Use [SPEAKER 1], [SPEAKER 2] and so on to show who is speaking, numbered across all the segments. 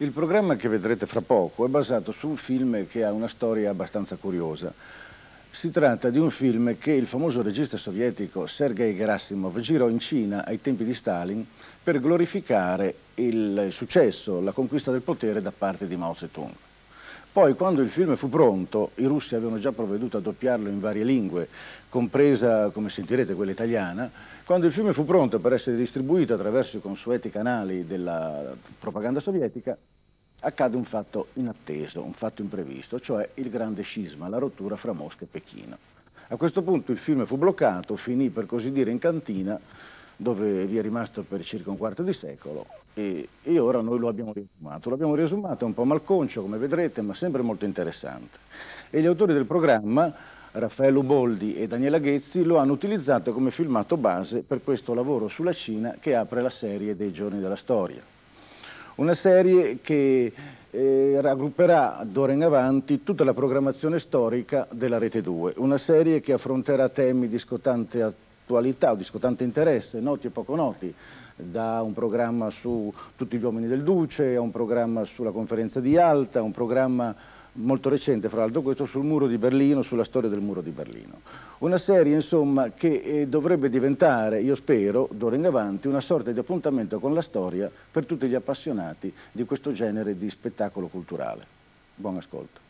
[SPEAKER 1] Il programma che vedrete fra poco è basato su un film che ha una storia abbastanza curiosa. Si tratta di un film che il famoso regista sovietico Sergei Gerasimov girò in Cina ai tempi di Stalin per glorificare il successo, la conquista del potere da parte di Mao Zedong. Poi, quando il film fu pronto, i russi avevano già provveduto a doppiarlo in varie lingue, compresa, come sentirete, quella italiana. Quando il film fu pronto per essere distribuito attraverso i consueti canali della propaganda sovietica, accade un fatto inatteso, un fatto imprevisto, cioè il grande scisma, la rottura fra Mosca e Pechino. A questo punto il film fu bloccato, finì per così dire in cantina, dove vi è rimasto per circa un quarto di secolo, e ora noi lo abbiamo riesumato. L'abbiamo riesumato, è un po' malconcio, come vedrete, ma sempre molto interessante. E gli autori del programma, Raffaello Boldi e Daniela Ghezzi, lo hanno utilizzato come filmato base per questo lavoro sulla Cina che apre la serie dei Giorni della Storia. Una serie che raggrupperà d'ora in avanti tutta la programmazione storica della Rete 2, una serie che affronterà temi di scottante attualità o di scottante interesse, noti e poco noti, da un programma su tutti gli uomini del Duce, a un programma sulla conferenza di Yalta, a un programma molto recente, fra l'altro questo, sul muro di Berlino, sulla storia del muro di Berlino. Una serie, insomma, che dovrebbe diventare, io spero, d'ora in avanti, una sorta di appuntamento con la storia per tutti gli appassionati di questo genere di spettacolo culturale. Buon ascolto.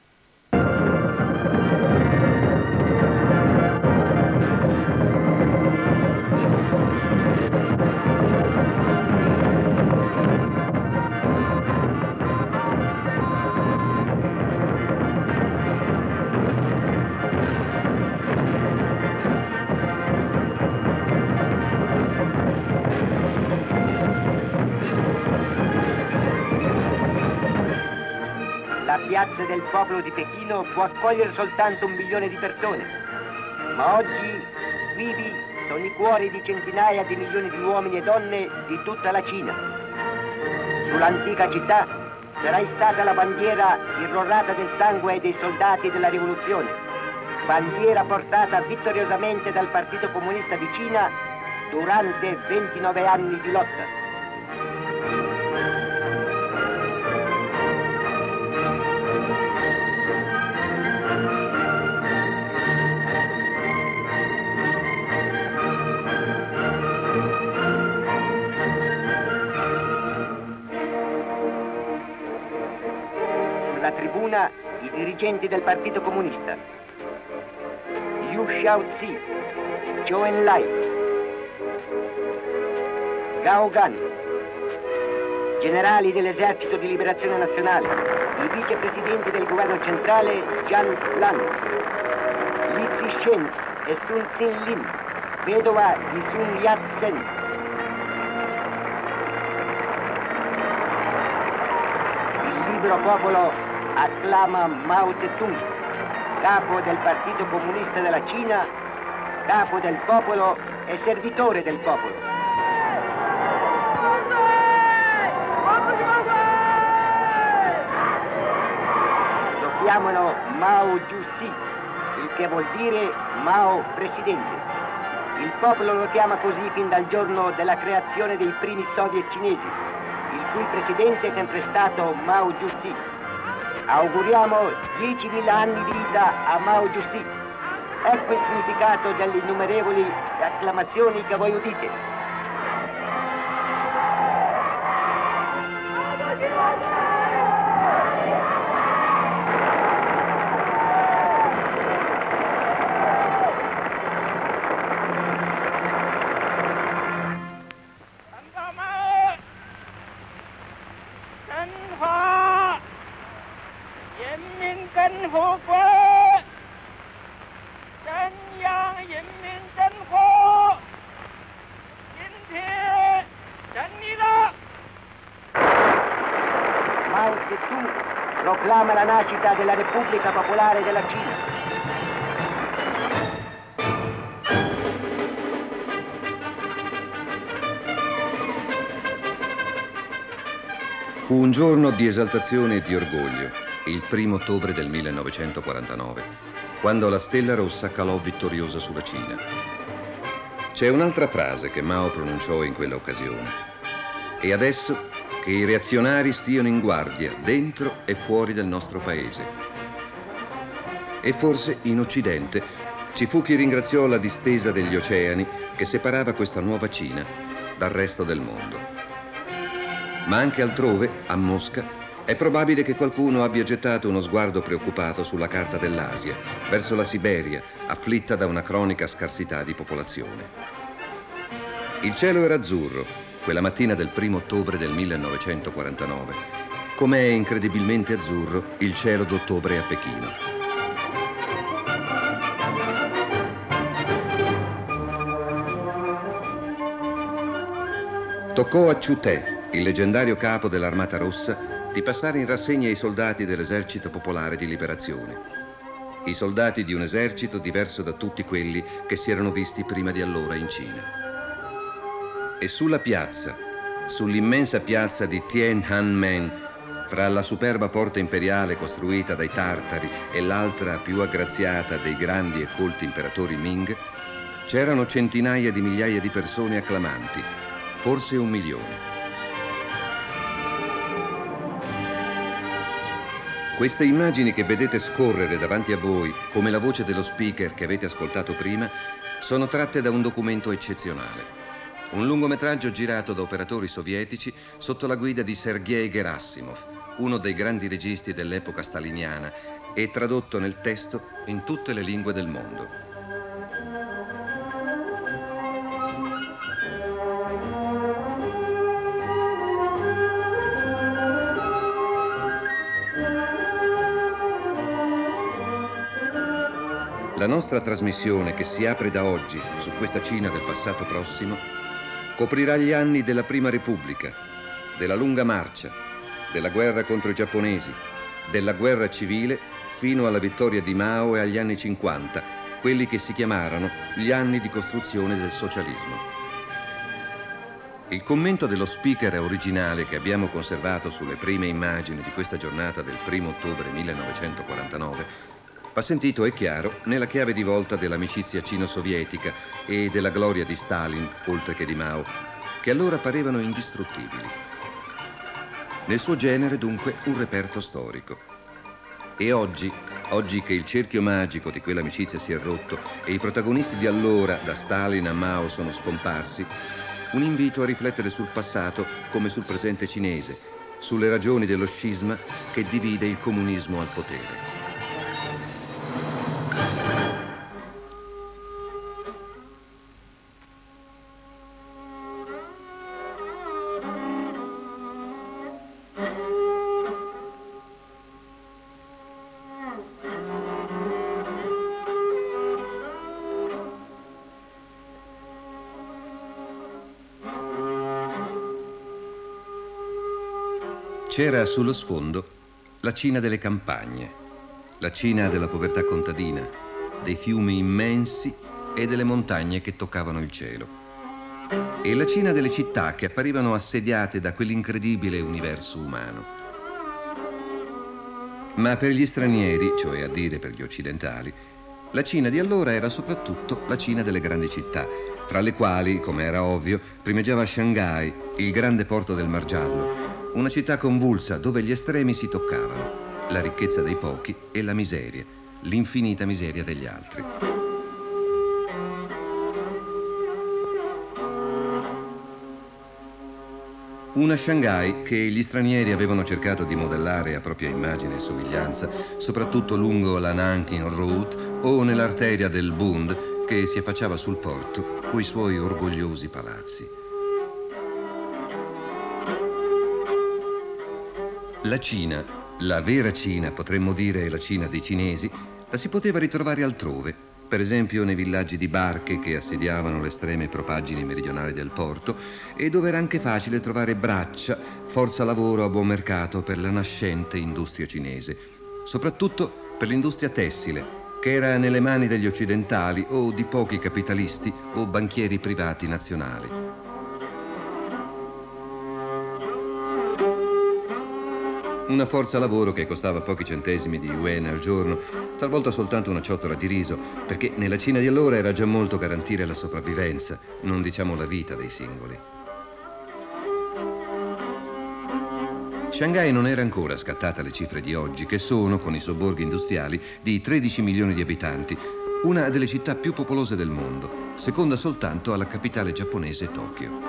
[SPEAKER 2] La piazza del popolo di Pechino può accogliere soltanto 1 milione di persone, ma oggi vivi sono i cuori di centinaia di milioni di uomini e donne di tutta la Cina. Sull'antica città sarà istata la bandiera irrorata del sangue dei soldati della rivoluzione, bandiera portata vittoriosamente dal Partito Comunista di Cina durante 29 anni di lotta. Sulla tribuna i dirigenti del Partito Comunista, Liu Shaozi, Zhou Enlai, Gao Gan, generali dell'Esercito di Liberazione Nazionale, i vicepresidenti del governo centrale Jiang Lan, Li Zixin e Sun Xinlin, vedova di Sun Yat-sen. Il libero popolo acclama Mao Zedong, capo del Partito Comunista della Cina, capo del popolo e servitore del popolo. Lo chiamano Mao Zhu-si, il che vuol dire Mao Presidente. Il popolo lo chiama così fin dal giorno della creazione dei primi soviet cinesi, il cui presidente è sempre stato Mao Zhu-si. Auguriamo 10.000 anni di vita a Mao Zhu-si. Ecco il significato delle innumerevoli acclamazioni che voi udite. Mao Zedong proclama la nascita della Repubblica Popolare della Cina.
[SPEAKER 3] Fu un giorno di esaltazione e di orgoglio, il 1° ottobre del 1949, quando la Stella Rossa calò vittoriosa sulla Cina. C'è un'altra frase che Mao pronunciò in quella occasione. E adesso che che i reazionari stiano in guardia dentro e fuori del nostro paese. E forse in Occidente ci fu chi ringraziò la distesa degli oceani che separava questa nuova Cina dal resto del mondo. Ma anche altrove, a Mosca, è probabile che qualcuno abbia gettato uno sguardo preoccupato sulla carta dell'Asia, verso la Siberia, afflitta da una cronica scarsità di popolazione. Il cielo era azzurro, quella mattina del 1° ottobre del 1949, come è incredibilmente azzurro il cielo d'ottobre a Pechino. Toccò a Chu Te, il leggendario capo dell'Armata Rossa, di passare in rassegna i soldati dell'Esercito Popolare di Liberazione. I soldati di un esercito diverso da tutti quelli che si erano visti prima di allora in Cina. E sulla piazza, sull'immensa piazza di Tiananmen, fra la superba porta imperiale costruita dai tartari e l'altra più aggraziata dei grandi e colti imperatori Ming, c'erano centinaia di migliaia di persone acclamanti, forse 1 milione. Queste immagini che vedete scorrere davanti a voi, come la voce dello speaker che avete ascoltato prima, sono tratte da un documento eccezionale. Un lungometraggio girato da operatori sovietici sotto la guida di Sergei Gerasimov, uno dei grandi registi dell'epoca staliniana, e tradotto nel testo in tutte le lingue del mondo. La nostra trasmissione, che si apre da oggi su questa Cina del passato prossimo, coprirà gli anni della Prima Repubblica, della lunga marcia, della guerra contro i giapponesi, della guerra civile fino alla vittoria di Mao e agli anni 50, quelli che si chiamarono gli anni di costruzione del socialismo. Il commento dello speaker originale che abbiamo conservato sulle prime immagini di questa giornata del 1° ottobre 1949 va sentito, è chiaro, nella chiave di volta dell'amicizia cino-sovietica e della gloria di Stalin, oltre che di Mao, che allora parevano indistruttibili. Nel suo genere, dunque, un reperto storico. E oggi che il cerchio magico di quell'amicizia si è rotto e i protagonisti di allora, da Stalin a Mao, sono scomparsi, un invito a riflettere sul passato come sul presente cinese, sulle ragioni dello scisma che divide il comunismo al potere. C'era sullo sfondo la Cina delle campagne, la Cina della povertà contadina, dei fiumi immensi e delle montagne che toccavano il cielo, e la Cina delle città che apparivano assediate da quell'incredibile universo umano. Ma per gli stranieri, cioè a dire per gli occidentali, la Cina di allora era soprattutto la Cina delle grandi città, fra le quali, come era ovvio, primeggiava Shanghai, il grande porto del Mar Giallo, una città convulsa dove gli estremi si toccavano, la ricchezza dei pochi e la miseria, l'infinita miseria degli altri. Una Shanghai che gli stranieri avevano cercato di modellare a propria immagine e somiglianza, soprattutto lungo la Nanking Road o nell'arteria del Bund che si affacciava sul porto coi suoi orgogliosi palazzi. La Cina, la vera Cina, potremmo dire la Cina dei cinesi, la si poteva ritrovare altrove, per esempio nei villaggi di barche che assediavano le estreme propaggini meridionali del porto e dove era anche facile trovare braccia, forza lavoro a buon mercato per la nascente industria cinese, soprattutto per l'industria tessile, che era nelle mani degli occidentali o di pochi capitalisti o banchieri privati nazionali. Una forza lavoro che costava pochi centesimi di yuan al giorno, talvolta soltanto una ciotola di riso, perché nella Cina di allora era già molto garantire la sopravvivenza, non diciamo la vita dei singoli. Shanghai non era ancora scattata alle cifre di oggi, che sono, con i sobborghi industriali, di 13 milioni di abitanti, una delle città più popolose del mondo, seconda soltanto alla capitale giapponese Tokyo.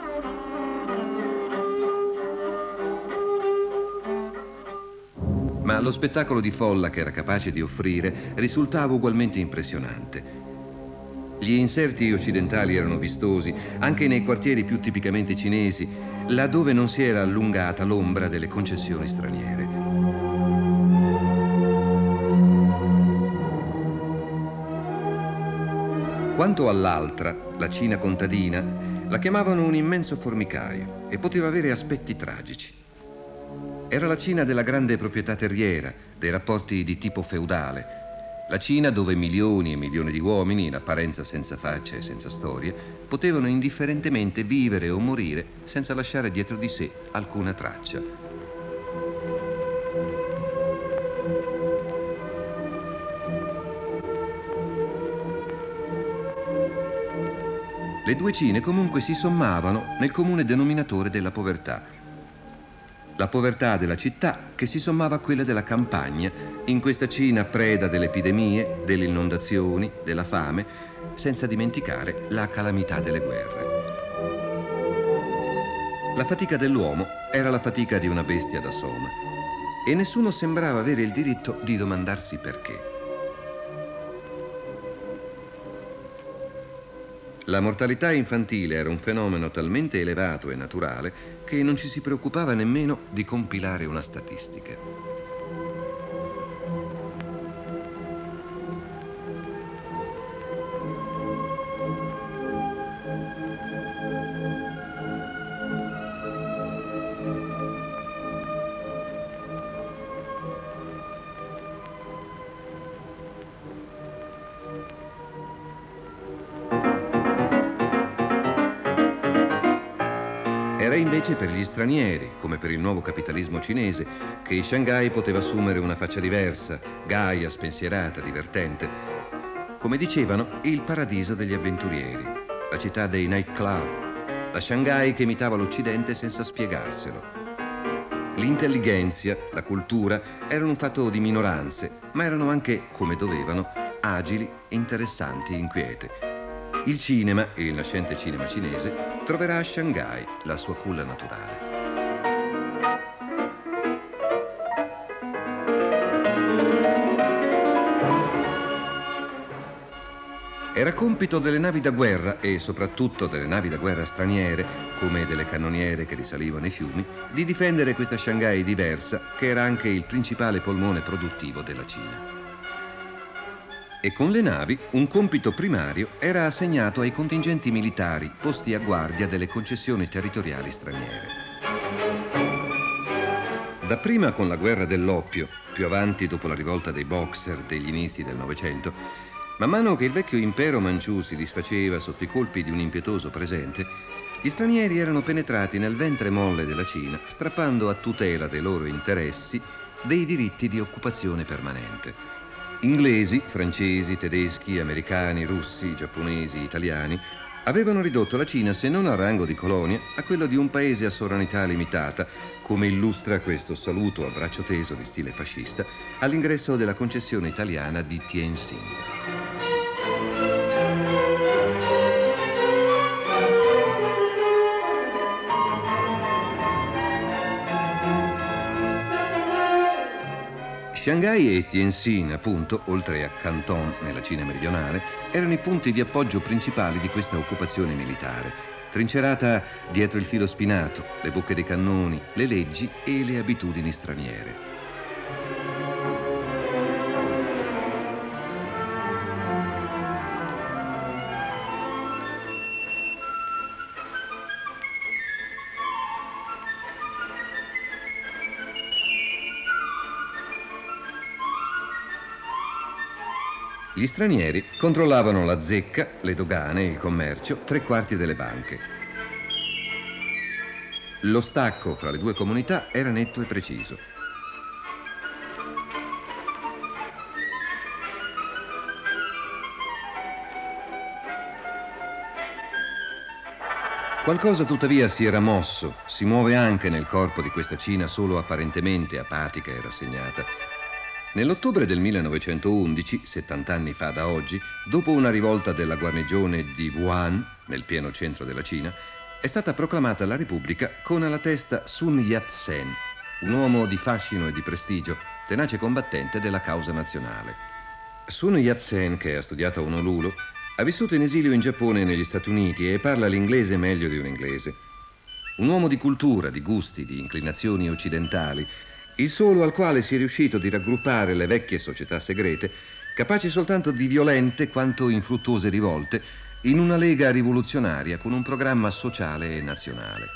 [SPEAKER 3] Ma lo spettacolo di folla che era capace di offrire risultava ugualmente impressionante. Gli inserti occidentali erano vistosi anche nei quartieri più tipicamente cinesi, laddove non si era allungata l'ombra delle concessioni straniere. Quanto all'altra, la Cina contadina, la chiamavano un immenso formicaio e poteva avere aspetti tragici. Era la Cina della grande proprietà terriera, dei rapporti di tipo feudale, la Cina dove milioni e milioni di uomini, in apparenza senza faccia e senza storie, potevano indifferentemente vivere o morire senza lasciare dietro di sé alcuna traccia. Le due Cine comunque si sommavano nel comune denominatore della povertà. La povertà della città che si sommava a quella della campagna, in questa Cina preda delle epidemie, delle inondazioni, della fame, senza dimenticare la calamità delle guerre. La fatica dell'uomo era la fatica di una bestia da soma e nessuno sembrava avere il diritto di domandarsi perché. La mortalità infantile era un fenomeno talmente elevato e naturale che non ci si preoccupava nemmeno di compilare una statistica. Era invece per gli stranieri, come per il nuovo capitalismo cinese, che Shanghai poteva assumere una faccia diversa, gaia, spensierata, divertente. Come dicevano, il paradiso degli avventurieri, la città dei nightclub, la Shanghai che imitava l'Occidente senza spiegarselo. L'intelligenza, la cultura erano un fatto di minoranze, ma erano anche, come dovevano, agili, interessanti, inquiete. Il cinema, il nascente cinema cinese, troverà a Shanghai la sua culla naturale. Era compito delle navi da guerra e soprattutto delle navi da guerra straniere, come delle cannoniere che risalivano i fiumi, di difendere questa Shanghai diversa, che era anche il principale polmone produttivo della Cina. E con le navi un compito primario era assegnato ai contingenti militari posti a guardia delle concessioni territoriali straniere. Dapprima con la guerra dell'oppio, più avanti dopo la rivolta dei Boxer degli inizi del Novecento, man mano che il vecchio impero manciù si disfaceva sotto i colpi di un impietoso presente, gli stranieri erano penetrati nel ventre molle della Cina, strappando a tutela dei loro interessi dei diritti di occupazione permanente. Inglesi, francesi, tedeschi, americani, russi, giapponesi, italiani avevano ridotto la Cina, se non al rango di colonia, a quello di un paese a sovranità limitata, come illustra questo saluto a braccio teso di stile fascista all'ingresso della concessione italiana di Tientsin. Shanghai e Tientsin, appunto, oltre a Canton nella Cina meridionale, erano i punti di appoggio principali di questa occupazione militare, trincerata dietro il filo spinato, le bocche dei cannoni, le leggi e le abitudini straniere. Gli stranieri controllavano la zecca, le dogane, il commercio, 3/4 delle banche. Lo stacco fra le due comunità era netto e preciso. Qualcosa tuttavia si era mosso, si muove anche nel corpo di questa Cina solo apparentemente apatica e rassegnata. Nell'ottobre del 1911, 70 anni fa da oggi, dopo una rivolta della guarnigione di Wuhan, nel pieno centro della Cina, è stata proclamata la Repubblica con alla testa Sun Yat-sen, un uomo di fascino e di prestigio, tenace combattente della causa nazionale. Sun Yat-sen, che ha studiato a Honolulu, ha vissuto in esilio in Giappone e negli Stati Uniti e parla l'inglese meglio di un inglese. Un uomo di cultura, di gusti, di inclinazioni occidentali, il solo al quale si è riuscito di raggruppare le vecchie società segrete, capaci soltanto di violente quanto infruttuose rivolte, in una lega rivoluzionaria con un programma sociale e nazionale.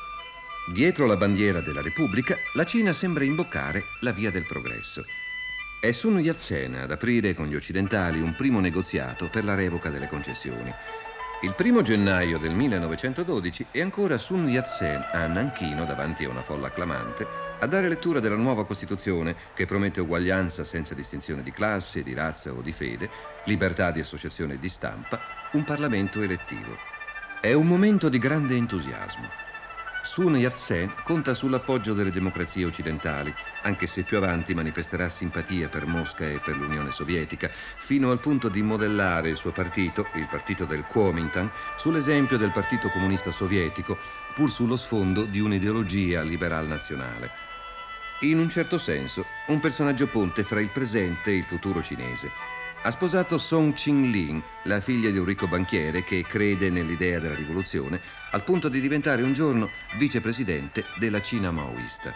[SPEAKER 3] Dietro la bandiera della Repubblica, la Cina sembra imboccare la via del progresso. È Sun Yat-sen ad aprire con gli occidentali un primo negoziato per la revoca delle concessioni. Il 1 gennaio del 1912 è ancora Sun Yat-sen a Nanchino, davanti a una folla clamante, a dare lettura della nuova Costituzione che promette uguaglianza senza distinzione di classe, di razza o di fede, libertà di associazione e di stampa, un Parlamento elettivo. È un momento di grande entusiasmo. Sun Yat-sen conta sull'appoggio delle democrazie occidentali, anche se più avanti manifesterà simpatia per Mosca e per l'Unione Sovietica, fino al punto di modellare il suo partito, il partito del Kuomintang, sull'esempio del Partito Comunista Sovietico, pur sullo sfondo di un'ideologia liberal nazionale. In un certo senso, un personaggio ponte fra il presente e il futuro cinese. Ha sposato Song Qinglin, la figlia di un ricco banchiere che crede nell'idea della rivoluzione, al punto di diventare un giorno vicepresidente della Cina maoista.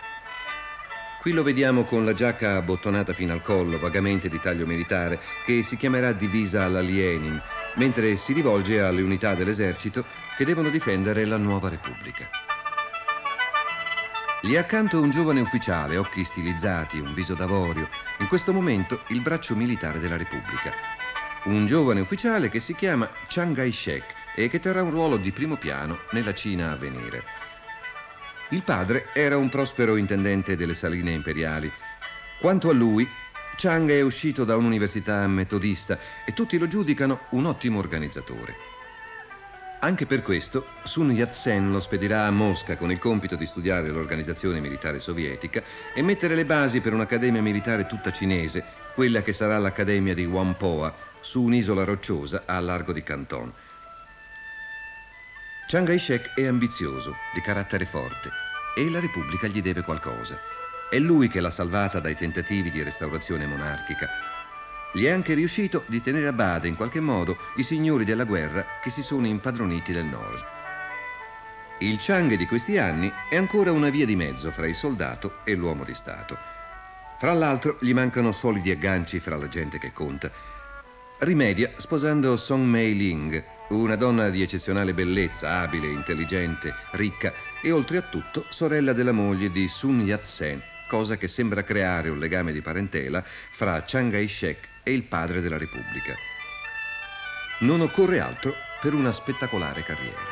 [SPEAKER 3] Qui lo vediamo con la giacca abbottonata fino al collo, vagamente di taglio militare, che si chiamerà divisa alla Lenin, mentre si rivolge alle unità dell'esercito che devono difendere la nuova Repubblica. Gli è accanto un giovane ufficiale, occhi stilizzati, un viso d'avorio, in questo momento il braccio militare della Repubblica. Un giovane ufficiale che si chiama Chiang Kai-shek e che terrà un ruolo di primo piano nella Cina a venire. Il padre era un prospero intendente delle saline imperiali. Quanto a lui, Chiang è uscito da un'università metodista e tutti lo giudicano un ottimo organizzatore. Anche per questo, Sun Yat-sen lo spedirà a Mosca con il compito di studiare l'organizzazione militare sovietica e mettere le basi per un'accademia militare tutta cinese, quella che sarà l'Accademia di Whampoa, su un'isola rocciosa a largo di Canton. Chiang Kai-shek è ambizioso, di carattere forte, e la Repubblica gli deve qualcosa. È lui che l'ha salvata dai tentativi di restaurazione monarchica. Gli è anche riuscito di tenere a bada in qualche modo i signori della guerra che si sono impadroniti del nord. Il Chiang di questi anni è ancora una via di mezzo fra il soldato e l'uomo di Stato. Fra l'altro gli mancano solidi agganci fra la gente che conta. Rimedia sposando Song Mei-ling, una donna di eccezionale bellezza, abile, intelligente, ricca e oltre a tutto sorella della moglie di Sun Yat-sen, cosa che sembra creare un legame di parentela fra Chiang Kai-shek e il padre della Repubblica. Non occorre altro per una spettacolare carriera.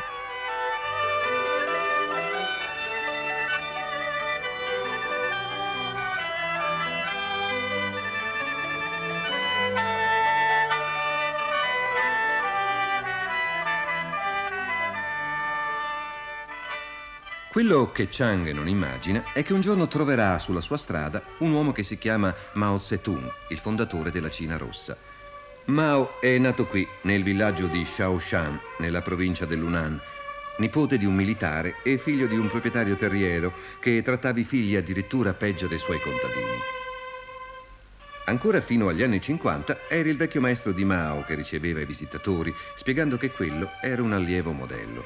[SPEAKER 3] Quello che Chiang non immagina è che un giorno troverà sulla sua strada un uomo che si chiama Mao Zedong, il fondatore della Cina rossa. Mao è nato qui, nel villaggio di Shaoshan, nella provincia dell'Hunan, nipote di un militare e figlio di un proprietario terriero che trattava i figli addirittura peggio dei suoi contadini. Ancora fino agli anni 50 era il vecchio maestro di Mao che riceveva i visitatori, spiegando che quello era un allievo modello.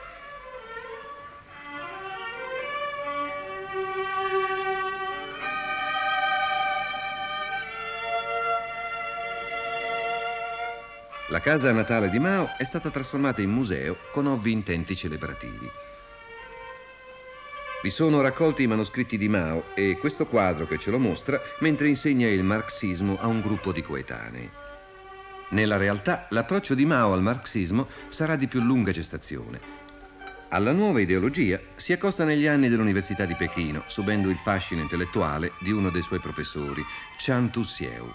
[SPEAKER 3] La casa natale di Mao è stata trasformata in museo con ovvi intenti celebrativi. Vi sono raccolti i manoscritti di Mao e questo quadro che ce lo mostra mentre insegna il marxismo a un gruppo di coetanei. Nella realtà, l'approccio di Mao al marxismo sarà di più lunga gestazione. Alla nuova ideologia si accosta negli anni dell'Università di Pechino, subendo il fascino intellettuale di uno dei suoi professori, Chan Tu-sieu.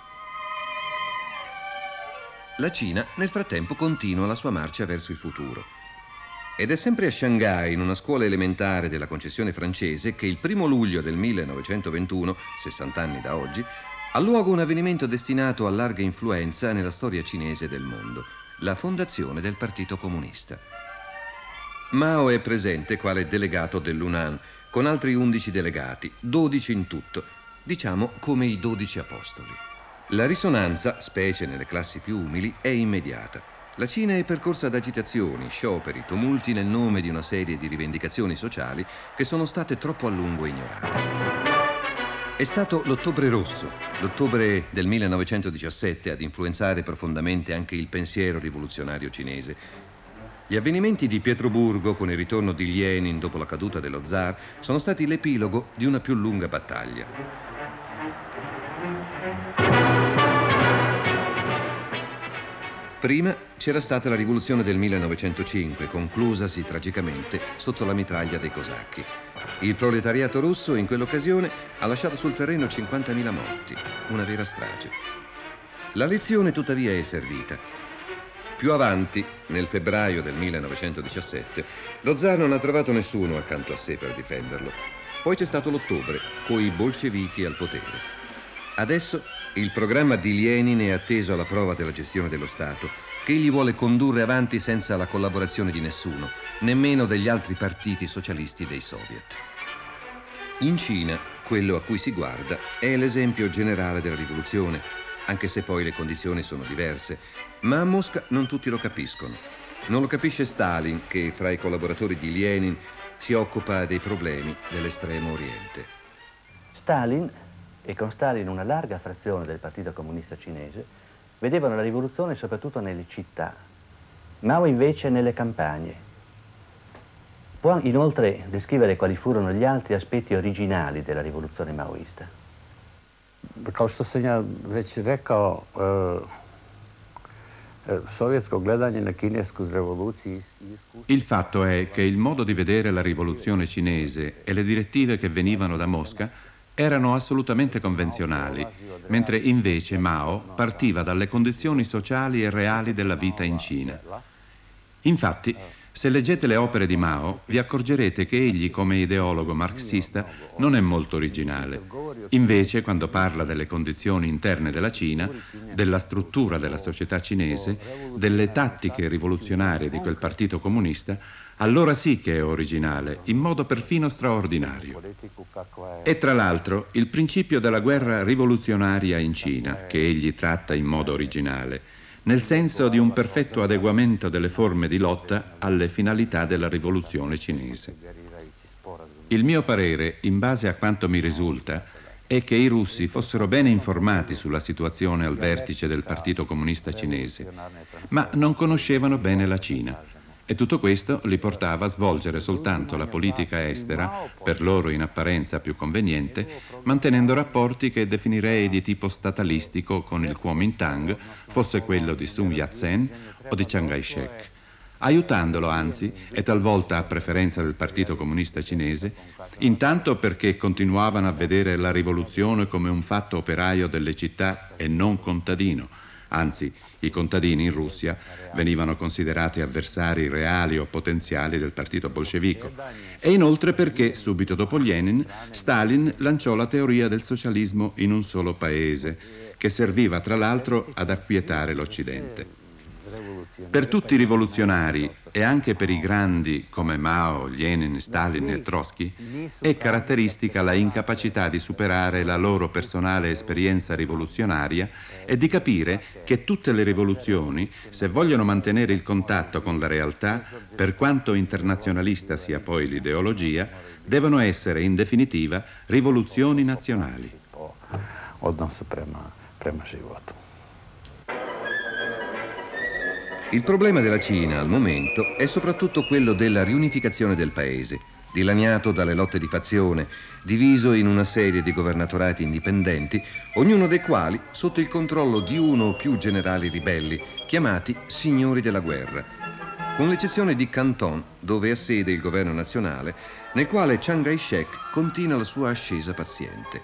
[SPEAKER 3] La Cina, nel frattempo, continua la sua marcia verso il futuro. Ed è sempre a Shanghai, in una scuola elementare della concessione francese, che il 1° luglio del 1921, 60 anni da oggi, ha luogo un avvenimento destinato a larga influenza nella storia cinese del mondo, la fondazione del Partito Comunista. Mao è presente quale delegato dell'Hunan, con altri 11 delegati, 12 in tutto, diciamo come i 12 apostoli. La risonanza, specie nelle classi più umili, è immediata. La Cina è percorsa da agitazioni, scioperi, tumulti nel nome di una serie di rivendicazioni sociali che sono state troppo a lungo ignorate. È stato l'Ottobre Rosso, l'ottobre del 1917, ad influenzare profondamente anche il pensiero rivoluzionario cinese. Gli avvenimenti di Pietroburgo, con il ritorno di Lenin dopo la caduta dello zar, sono stati l'epilogo di una più lunga battaglia. Prima c'era stata la rivoluzione del 1905, conclusasi tragicamente sotto la mitraglia dei cosacchi. Il proletariato russo in quell'occasione ha lasciato sul terreno 50.000 morti, una vera strage. La lezione tuttavia è servita. Più avanti, nel febbraio del 1917, lo zar non ha trovato nessuno accanto a sé per difenderlo. Poi c'è stato l'ottobre, coi bolscevichi al potere. Adesso il programma di Lenin è atteso alla prova della gestione dello Stato, che egli vuole condurre avanti senza la collaborazione di nessuno, nemmeno degli altri partiti socialisti dei Soviet. In Cina, quello a cui si guarda è l'esempio generale della rivoluzione, anche se poi le condizioni sono diverse, ma a Mosca non tutti lo capiscono. Non lo capisce Stalin, che fra i collaboratori di Lenin si occupa dei problemi dell'estremo oriente.
[SPEAKER 4] Stalin, e con Stalin una larga frazione del Partito Comunista Cinese, vedevano la rivoluzione soprattutto nelle città, Mao invece nelle campagne. Può inoltre descrivere quali furono gli altri aspetti originali della rivoluzione maoista?
[SPEAKER 5] Kao što sam ja već rekao, sovjetsko gledanje na kinesku revoluciju.
[SPEAKER 6] Il fatto è che il modo di vedere la rivoluzione cinese e le direttive che venivano da Mosca erano assolutamente convenzionali, mentre invece Mao partiva dalle condizioni sociali e reali della vita in Cina. Infatti, se leggete le opere di Mao, vi accorgerete che egli, come ideologo marxista, non è molto originale. Invece, quando parla delle condizioni interne della Cina, della struttura della società cinese, delle tattiche rivoluzionarie di quel partito comunista, allora sì che è originale, in modo perfino straordinario. E tra l'altro, il principio della guerra rivoluzionaria in Cina, che egli tratta in modo originale, nel senso di un perfetto adeguamento delle forme di lotta alle finalità della rivoluzione cinese. Il mio parere, in base a quanto mi risulta, è che i russi fossero bene informati sulla situazione al vertice del Partito Comunista Cinese, ma non conoscevano bene la Cina. E tutto questo li portava a svolgere soltanto la politica estera, per loro in apparenza più conveniente, mantenendo rapporti che definirei di tipo statalistico con il Kuomintang, fosse quello di Sun Yat-sen o di Chiang Kai-shek, aiutandolo anzi, e talvolta a preferenza del Partito Comunista Cinese, intanto perché continuavano a vedere la rivoluzione come un fatto operaio delle città e non contadino, anzi, i contadini in Russia venivano considerati avversari reali o potenziali del partito bolscevico, e inoltre perché, subito dopo Lenin, Stalin lanciò la teoria del socialismo in un solo paese, che serviva tra l'altro ad acquietare l'Occidente. Per tutti i rivoluzionari, e anche per i grandi come Mao, Lenin, Stalin e Trotsky, è caratteristica la incapacità di superare la loro personale esperienza rivoluzionaria e di capire che tutte le rivoluzioni, se vogliono mantenere il contatto con la realtà, per quanto internazionalista sia poi l'ideologia, devono essere in definitiva rivoluzioni nazionali.
[SPEAKER 5] Odnos prema životu.
[SPEAKER 3] Il problema della Cina al momento è soprattutto quello della riunificazione del paese, dilaniato dalle lotte di fazione, diviso in una serie di governatorati indipendenti, ognuno dei quali sotto il controllo di uno o più generali ribelli, chiamati signori della guerra, con l'eccezione di Canton, dove ha sede il governo nazionale, nel quale Chiang Kai-shek continua la sua ascesa paziente.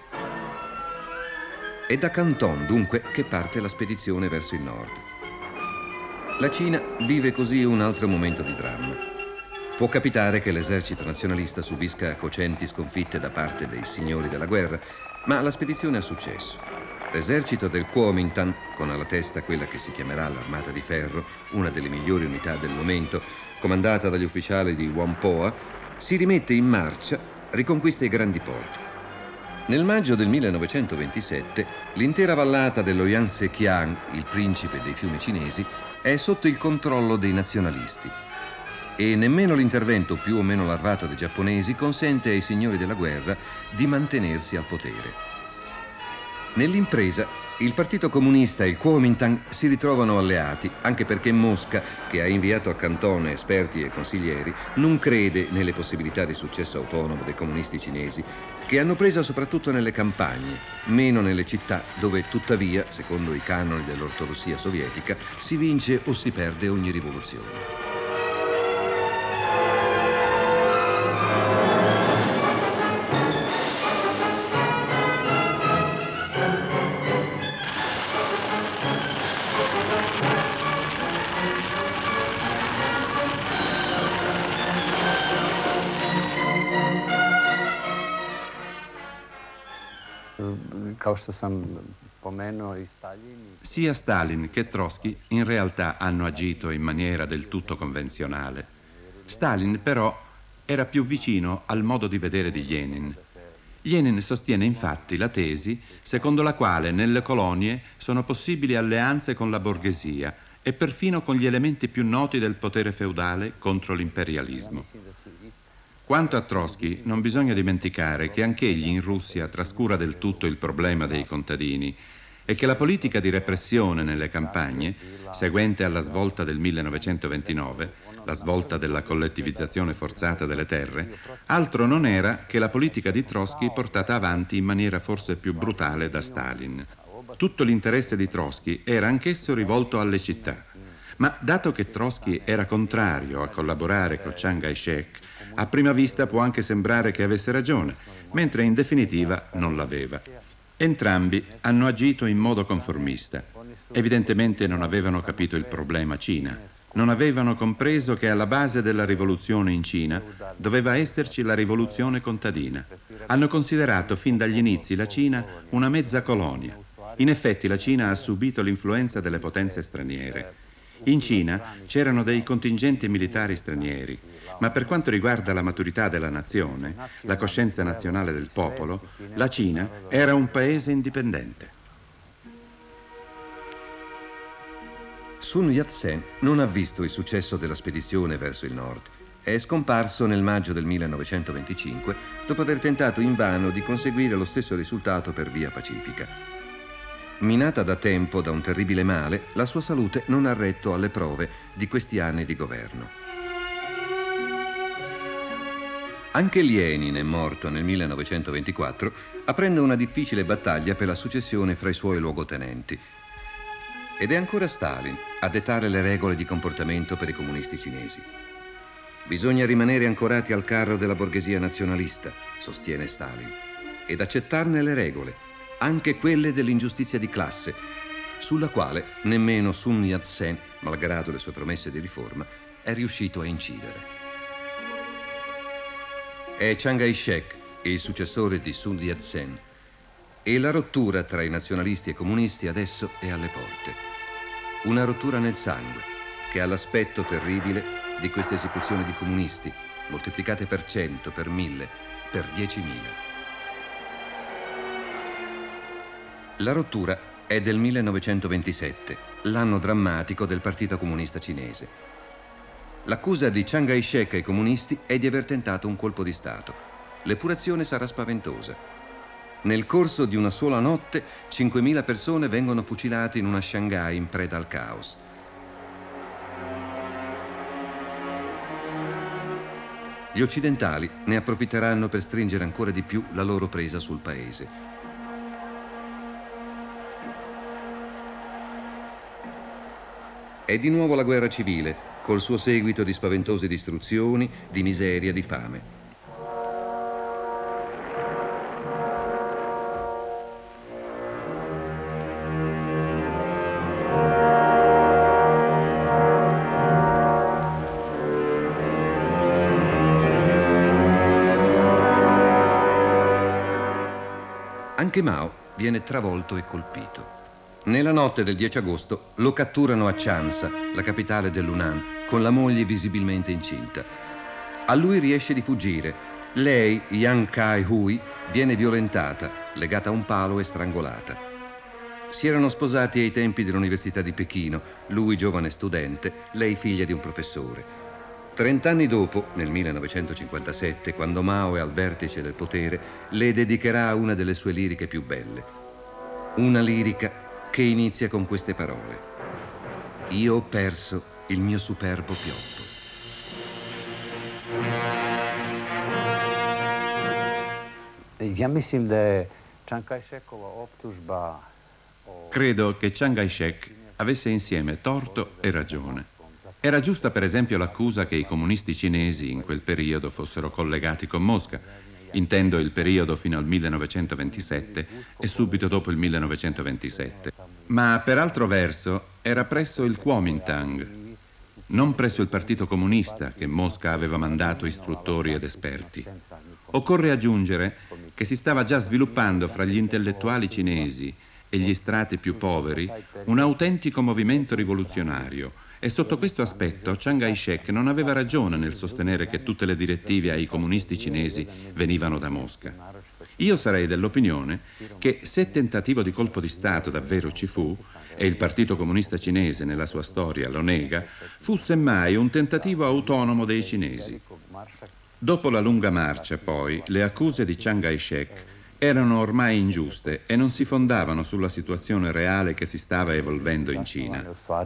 [SPEAKER 3] È da Canton, dunque, che parte la spedizione verso il nord. La Cina vive così un altro momento di dramma. Può capitare che l'esercito nazionalista subisca cocenti sconfitte da parte dei signori della guerra, ma la spedizione ha successo. L'esercito del Kuomintang, con alla testa quella che si chiamerà l'Armata di Ferro, una delle migliori unità del momento, comandata dagli ufficiali di Whampoa, si rimette in marcia, riconquista i grandi porti. Nel maggio del 1927 l'intera vallata dello Yangtze-Kiang, il principe dei fiumi cinesi, è sotto il controllo dei nazionalisti e nemmeno l'intervento più o meno larvato dei giapponesi consente ai signori della guerra di mantenersi al potere. Nell'impresa il Partito Comunista e il Kuomintang si ritrovano alleati, anche perché Mosca, che ha inviato a Canton esperti e consiglieri, non crede nelle possibilità di successo autonomo dei comunisti cinesi, che hanno presa soprattutto nelle campagne, meno nelle città, dove tuttavia, secondo i canoni dell'ortodossia sovietica, si vince o si perde ogni rivoluzione.
[SPEAKER 5] Kao što sam pomenuo i Stalin.
[SPEAKER 6] Sia Stalin che Trotsky in realtà hanno agito in maniera del tutto convenzionale. Stalin però era più vicino al modo di vedere di Lenin. Lenin sostiene infatti la tesi secondo la quale nelle colonie sono possibili alleanze con la borghesia e perfino con gli elementi più noti del potere feudale contro l'imperialismo. Quanto a Trotsky, non bisogna dimenticare che anch'egli in Russia trascura del tutto il problema dei contadini e che la politica di repressione nelle campagne, seguente alla svolta del 1929, la svolta della collettivizzazione forzata delle terre, altro non era che la politica di Trotsky portata avanti in maniera forse più brutale da Stalin. Tutto l'interesse di Trotsky era anch'esso rivolto alle città, ma dato che Trotsky era contrario a collaborare con Chiang Kai-shek, a prima vista può anche sembrare che avesse ragione, mentre in definitiva non l'aveva. Entrambi hanno agito in modo conformista. Evidentemente non avevano capito il problema Cina. Non avevano compreso che alla base della rivoluzione in Cina doveva esserci la rivoluzione contadina. Hanno considerato fin dagli inizi la Cina una mezza colonia. In effetti la Cina ha subito l'influenza delle potenze straniere. In Cina c'erano dei contingenti militari stranieri, ma per quanto riguarda la maturità della nazione, la coscienza nazionale del popolo, la Cina era un paese indipendente.
[SPEAKER 3] Sun Yat-sen non ha visto il successo della spedizione verso il nord. È scomparso nel maggio del 1925 dopo aver tentato invano di conseguire lo stesso risultato per via pacifica. Minata da tempo da un terribile male, la sua salute non ha retto alle prove di questi anni di governo. Anche Lenin è morto nel 1924, aprendo una difficile battaglia per la successione fra i suoi luogotenenti. Ed è ancora Stalin a dettare le regole di comportamento per i comunisti cinesi. Bisogna rimanere ancorati al carro della borghesia nazionalista, sostiene Stalin, ed accettarne le regole, anche quelle dell'ingiustizia di classe, sulla quale nemmeno Sun Yat-sen, malgrado le sue promesse di riforma, è riuscito a incidere. È Chiang Kai-shek, il successore di Sun Yat-sen, e la rottura tra i nazionalisti e comunisti adesso è alle porte. Una rottura nel sangue, che ha l'aspetto terribile di queste esecuzioni di comunisti, moltiplicate per 100, per 1000, per 10.000. La rottura è del 1927, l'anno drammatico del Partito Comunista Cinese. L'accusa di Chiang Kai-shek ai comunisti è di aver tentato un colpo di Stato. L'epurazione sarà spaventosa. Nel corso di una sola notte, 5.000 persone vengono fucilate in una Shanghai in preda al caos. Gli occidentali ne approfitteranno per stringere ancora di più la loro presa sul paese. È di nuovo la guerra civile, col suo seguito di spaventose distruzioni, di miseria, di fame. Anche Mao viene travolto e colpito. Nella notte del 10 agosto lo catturano a Chansa, la capitale dell'Hunan, con la moglie visibilmente incinta. A lui riesce di fuggire. Lei, Yang Kai-hui, viene violentata, legata a un palo e strangolata. Si erano sposati ai tempi dell'Università di Pechino, lui giovane studente, lei figlia di un professore. 30 anni dopo, nel 1957, quando Mao è al vertice del potere, le dedicherà una delle sue liriche più belle. Una lirica che inizia con queste parole: io ho perso il mio superbo pioppo.
[SPEAKER 5] Ja mislim da je Chiang Kai-shekova optužba.
[SPEAKER 6] Credo che Chiang Kai-shek avesse insieme torto e ragione. Era giusta per esempio l'accusa che i comunisti cinesi in quel periodo fossero collegati con Mosca. Intendo il periodo fino al 1927 e subito dopo il 1927. Ma per altro verso era presso il Kuomintang, non presso il Partito Comunista che Mosca aveva mandato istruttori ed esperti. Occorre aggiungere che si stava già sviluppando fra gli intellettuali cinesi e gli strati più poveri un autentico movimento rivoluzionario, e sotto questo aspetto Chiang Kai-shek non aveva ragione nel sostenere che tutte le direttive ai comunisti cinesi venivano da Mosca. Io sarei dell'opinione che se tentativo di colpo di Stato davvero ci fu, e il Partito Comunista Cinese nella sua storia lo nega, fu semmai un tentativo autonomo dei cinesi. Dopo la lunga marcia, poi, le accuse di Chiang Kai-shek erano ormai ingiuste e non si fondavano sulla situazione reale che si stava evolvendo in Cina.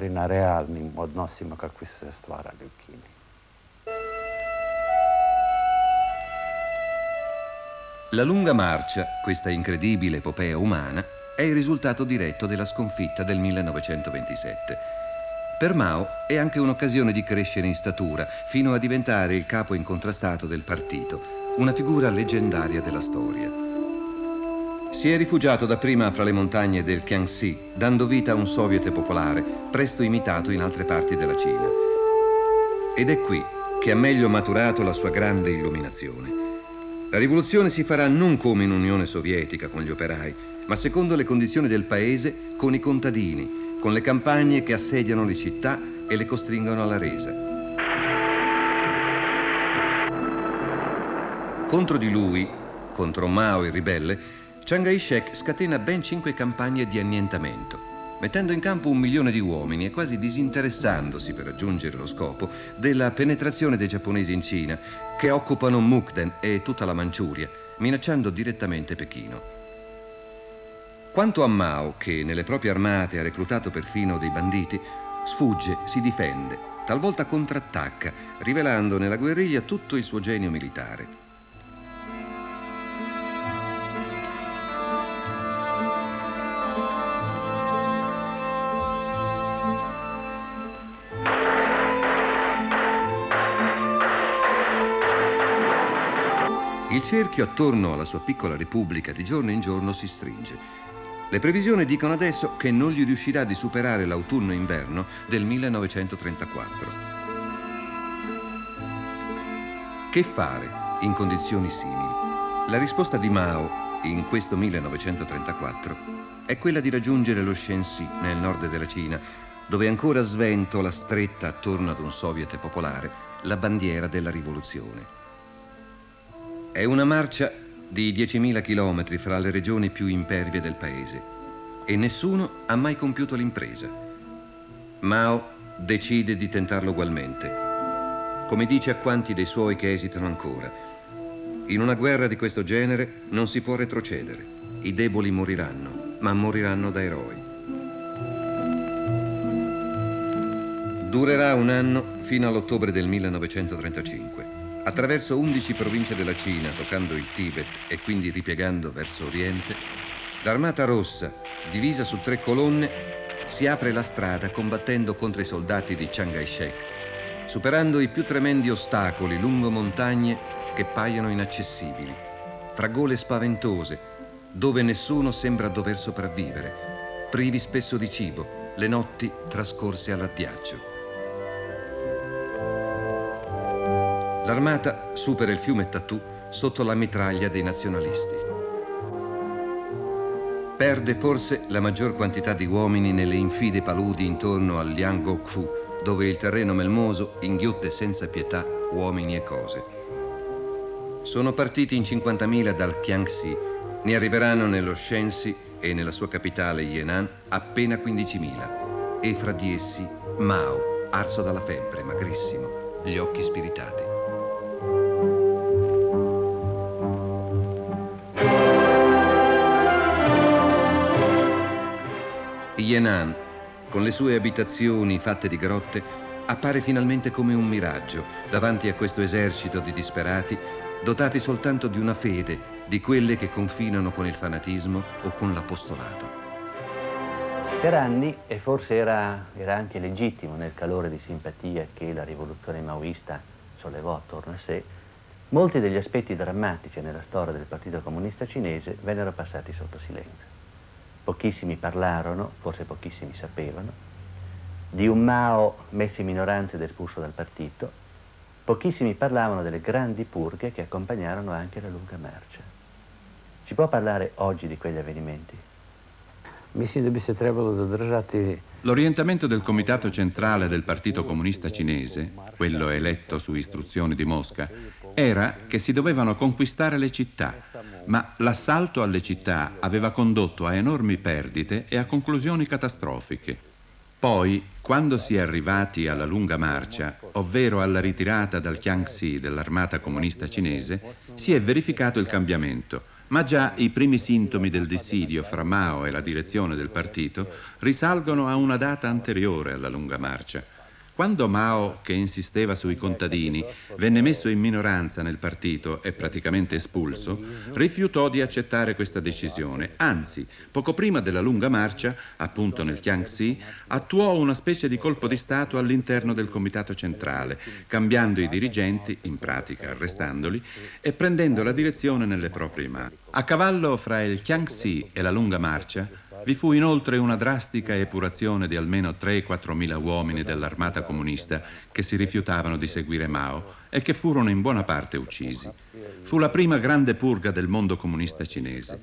[SPEAKER 3] La lunga marcia, questa incredibile epopea umana, è il risultato diretto della sconfitta del 1927. Per Mao è anche un'occasione di crescere in statura, fino a diventare il capo incontrastato del partito, una figura leggendaria della storia. Si è rifugiato dapprima fra le montagne del Jiangxi, dando vita a un soviet popolare, presto imitato in altre parti della Cina. Ed è qui che ha meglio maturato la sua grande illuminazione. La rivoluzione si farà non come in Unione Sovietica con gli operai, ma secondo le condizioni del paese, con i contadini, con le campagne che assediano le città e le costringono alla resa. Contro di lui, contro Mao il ribelle, Chiang Kai-shek scatena ben 5 campagne di annientamento, mettendo in campo 1 milione di uomini e quasi disinteressandosi, per raggiungere lo scopo, della penetrazione dei giapponesi in Cina, che occupano Mukden e tutta la Manciuria, minacciando direttamente Pechino. Quanto a Mao, che nelle proprie armate ha reclutato perfino dei banditi, sfugge, si difende, talvolta contrattacca, rivelando nella guerriglia tutto il suo genio militare. Il cerchio attorno alla sua piccola repubblica di giorno in giorno si stringe. Le previsioni dicono adesso che non gli riuscirà di superare l'autunno-inverno del 1934. Che fare in condizioni simili? La risposta di Mao in questo 1934 è quella di raggiungere lo Shenxi, nel nord della Cina, dove ancora sventola stretta attorno ad un soviet popolare la bandiera della rivoluzione. È una marcia di 10.000 chilometri fra le regioni più impervie del paese e nessuno ha mai compiuto l'impresa. Mao decide di tentarlo ugualmente, come dice a quanti dei suoi che esitano ancora: in una guerra di questo genere non si può retrocedere, i deboli moriranno, ma moriranno da eroi. Durerà 1 anno fino all'ottobre del 1935. Attraverso 11 province della Cina, toccando il Tibet e quindi ripiegando verso oriente, l'Armata Rossa, divisa su 3 colonne, si apre la strada combattendo contro i soldati di Chiang Kai-shek, superando i più tremendi ostacoli lungo montagne che paiono inaccessibili, fra gole spaventose, dove nessuno sembra dover sopravvivere, privi spesso di cibo, le notti trascorse all'addiaccio. L'armata supera il fiume Tatu sotto la mitraglia dei nazionalisti. Perde forse la maggior quantità di uomini nelle infide paludi intorno al Liangoukou, dove il terreno melmoso inghiotte senza pietà uomini e cose. Sono partiti in 50.000 dal Jiangxi, ne arriveranno nello Shenxi e nella sua capitale Yan'an appena 15.000. E fra di essi Mao, arso dalla febbre, magrissimo, gli occhi spiritati. Yan'an, con le sue abitazioni fatte di grotte, appare finalmente come un miraggio davanti a questo esercito di disperati dotati soltanto di una fede, di quelle che confinano con il fanatismo o con l'apostolato.
[SPEAKER 4] Per anni, e forse era anche legittimo nel calore di simpatia che la rivoluzione maoista sollevò attorno a sé, molti degli aspetti drammatici nella storia del Partito Comunista Cinese vennero passati sotto silenzio. Pochissimi parlarono, forse pochissimi sapevano, di un Mao messo in minoranza ed espulso dal partito. Pochissimi parlavano delle grandi purghe che accompagnarono anche la lunga marcia. Si può parlare oggi di quegli avvenimenti?
[SPEAKER 5] Mislim da bi se trebalo zadržati.
[SPEAKER 6] L'orientamento del Comitato Centrale del Partito Comunista Cinese, quello eletto su istruzioni di Mosca, era che si dovevano conquistare le città, ma l'assalto alle città aveva condotto a enormi perdite e a conclusioni catastrofiche. Poi, quando si è arrivati alla lunga marcia, ovvero alla ritirata dal Jiangxi dell'armata comunista cinese, si è verificato il cambiamento, ma già i primi sintomi del dissidio fra Mao e la direzione del partito risalgono a una data anteriore alla lunga marcia. Quando Mao, che insisteva sui contadini, venne messo in minoranza nel partito e praticamente espulso, rifiutò di accettare questa decisione. Anzi, poco prima della lunga marcia, appunto nel Jiangxi, attuò una specie di colpo di Stato all'interno del Comitato Centrale, cambiando i dirigenti, in pratica arrestandoli, e prendendo la direzione nelle proprie mani. A cavallo fra il Jiangxi e la lunga marcia, vi fu inoltre una drastica epurazione di almeno 3-4 mila uomini dell'armata comunista che si rifiutavano di seguire Mao e che furono in buona parte uccisi. Fu la prima grande purga del mondo comunista cinese.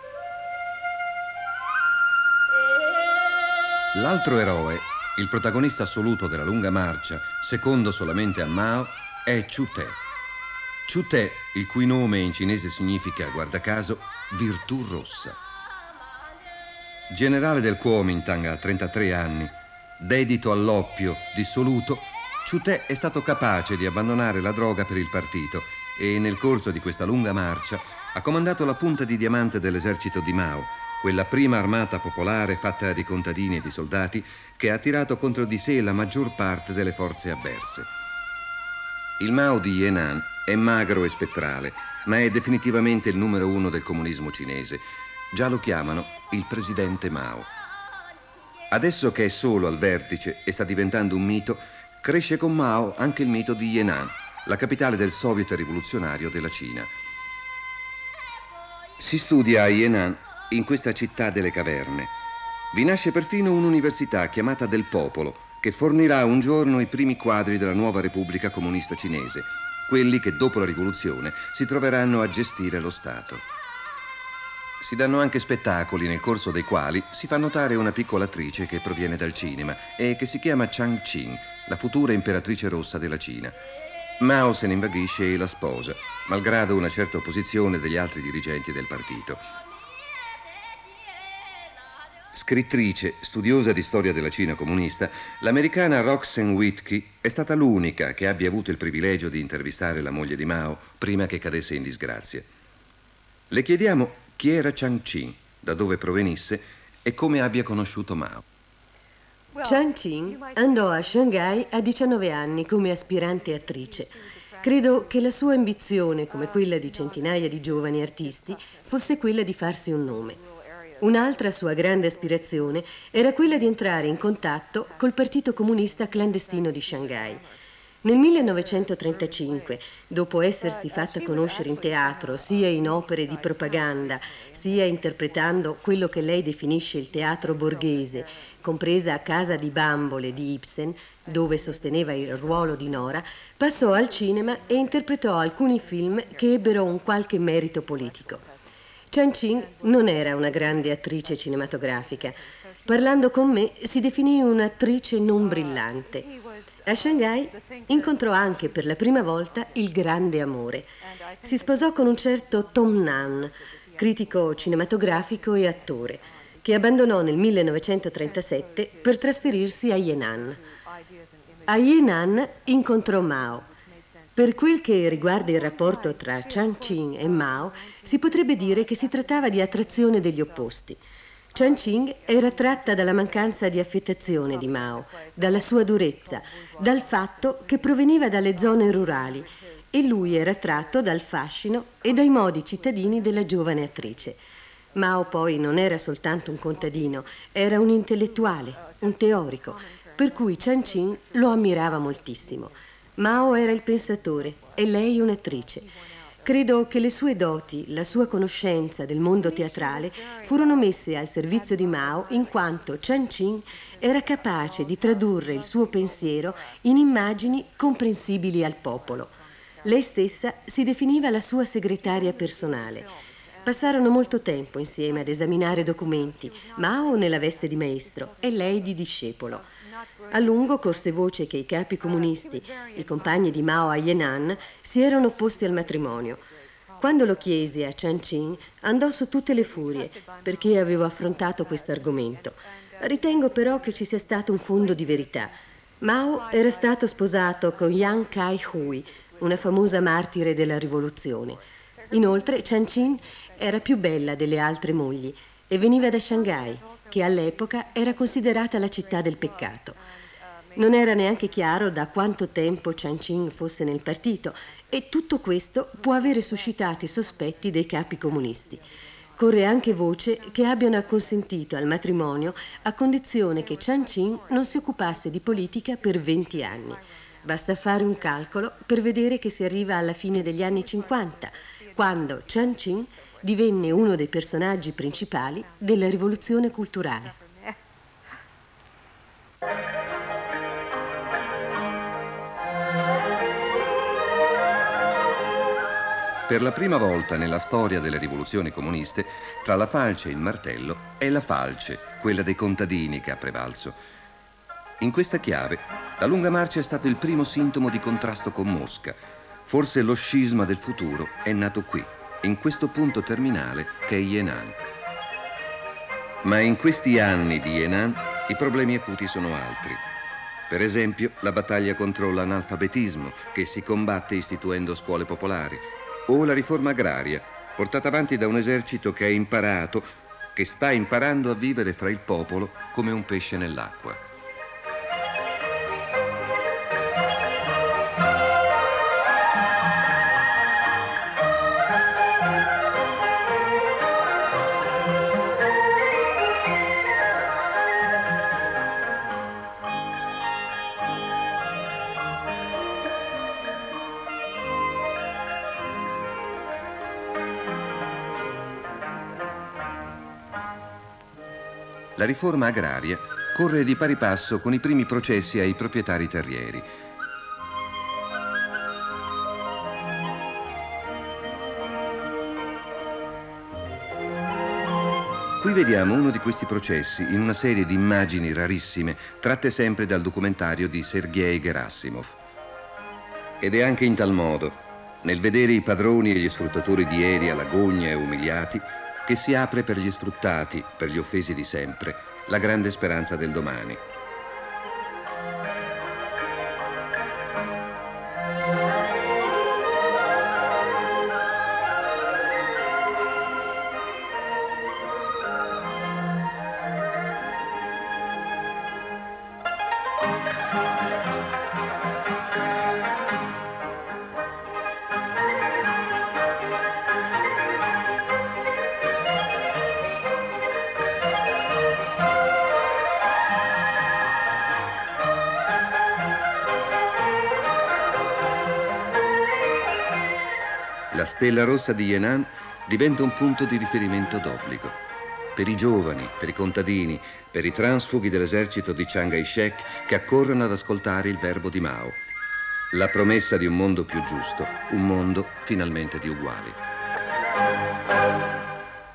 [SPEAKER 3] L'altro eroe, il protagonista assoluto della lunga marcia, secondo solamente a Mao, è Chu Te. Chu Te, il cui nome in cinese significa, guarda caso, virtù rossa. Generale del Kuomintang a 33 anni, dedito all'oppio, dissoluto, Chu Te è stato capace di abbandonare la droga per il partito e nel corso di questa lunga marcia ha comandato la punta di diamante dell'esercito di Mao, quella prima armata popolare fatta di contadini e di soldati che ha tirato contro di sé la maggior parte delle forze avverse. Il Mao di Yan'an è magro e spettrale, ma è definitivamente il numero uno del comunismo cinese. Già lo chiamano il presidente Mao. Adesso che è solo al vertice e sta diventando un mito, cresce con Mao anche il mito di Yan'an, la capitale del Soviet rivoluzionario della Cina. Si studia a Yan'an, in questa città delle caverne. Vi nasce perfino un'università chiamata del Popolo, che fornirà un giorno i primi quadri della nuova Repubblica Comunista Cinese, quelli che dopo la rivoluzione si troveranno a gestire lo Stato. Si danno anche spettacoli nel corso dei quali si fa notare una piccola attrice che proviene dal cinema e che si chiama Chang Qing, la futura imperatrice rossa della Cina. Mao se ne invaghisce e la sposa, malgrado una certa opposizione degli altri dirigenti del partito. Scrittrice, studiosa di storia della Cina comunista, l'americana Roxanne Whitkey è stata l'unica che abbia avuto il privilegio di intervistare la moglie di Mao prima che cadesse in disgrazia. Le chiediamo chi era Chang Qing, da dove provenisse e come abbia conosciuto Mao.
[SPEAKER 7] Chang Qing andò a Shanghai a 19 anni come aspirante attrice. Credo che la sua ambizione, come quella di centinaia di giovani artisti, fosse quella di farsi un nome. Un'altra sua grande aspirazione era quella di entrare in contatto col Partito Comunista clandestino di Shanghai. Nel 1935, dopo essersi fatta conoscere in teatro, sia in opere di propaganda, sia interpretando quello che lei definisce il teatro borghese, compresa a Casa di Bambole di Ibsen, dove sosteneva il ruolo di Nora, passò al cinema e interpretò alcuni film che ebbero un qualche merito politico. Chen Qing non era una grande attrice cinematografica. Parlando con me si definì un'attrice non brillante. A Shanghai incontrò anche per la prima volta il grande amore. Si sposò con un certo Tom Nan, critico cinematografico e attore, che abbandonò nel 1937 per trasferirsi a Henan. A Henan incontrò Mao. Per quel che riguarda il rapporto tra Chen Qing e Mao, si potrebbe dire che si trattava di attrazione degli opposti. Chen Qing era tratta dalla mancanza di affettazione di Mao, dalla sua durezza, dal fatto che proveniva dalle zone rurali, e lui era attratto dal fascino e dai modi cittadini della giovane attrice. Mao poi non era soltanto un contadino, era un intellettuale, un teorico, per cui Chen Qing lo ammirava moltissimo. Mao era il pensatore e lei un'attrice. Credo che le sue doti, la sua conoscenza del mondo teatrale furono messe al servizio di Mao in quanto Chen Qing era capace di tradurre il suo pensiero in immagini comprensibili al popolo. Lei stessa si definiva la sua segretaria personale. Passarono molto tempo insieme ad esaminare documenti, Mao nella veste di maestro e lei di discepolo. A lungo corse voce che i capi comunisti, i compagni di Mao a Henan, si erano opposti al matrimonio. Quando lo chiesi a Chen Qing, andò su tutte le furie, perché avevo affrontato questo argomento. Ritengo però che ci sia stato un fondo di verità. Mao era stato sposato con Yang Kai-hui, una famosa martire della rivoluzione. Inoltre Chen Qing era più bella delle altre mogli e veniva da Shanghai, che all'epoca era considerata la città del peccato. Non era neanche chiaro da quanto tempo Chen Qing fosse nel partito e tutto questo può avere suscitato i sospetti dei capi comunisti. Corre anche voce che abbiano acconsentito al matrimonio a condizione che Chen Qing non si occupasse di politica per 20 anni. Basta fare un calcolo per vedere che si arriva alla fine degli anni 50, quando Chen Qing divenne uno dei personaggi principali della rivoluzione culturale.
[SPEAKER 3] Per la prima volta nella storia delle rivoluzioni comuniste, tra la falce e il martello è la falce, quella dei contadini, che ha prevalso. In questa chiave, la lunga marcia è stato il primo sintomo di contrasto con Mosca. Forse lo scisma del futuro è nato qui, in questo punto terminale che è Henan. Ma in questi anni di Henan i problemi acuti sono altri. Per esempio, la battaglia contro l'analfabetismo, che si combatte istituendo scuole popolari, o la riforma agraria, portata avanti da un esercito che ha imparato, che sta imparando a vivere fra il popolo come un pesce nell'acqua. La riforma agraria corre di pari passo con i primi processi ai proprietari terrieri. Qui vediamo uno di questi processi in una serie di immagini rarissime tratte sempre dal documentario di Sergei Gerassimov. Ed è anche in tal modo, nel vedere i padroni e gli sfruttatori di ieri alla gogna e umiliati, che si apre per gli sfruttati, per gli offesi di sempre, la grande speranza del domani. La stella rossa di Henan diventa un punto di riferimento d'obbligo. Per i giovani, per i contadini, per i transfughi dell'esercito di Chiang Kai-shek che accorrono ad ascoltare il verbo di Mao. La promessa di un mondo più giusto, un mondo finalmente di uguali.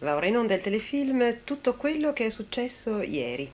[SPEAKER 8] ora in onda il telefilm Tutto quello che è successo ieri.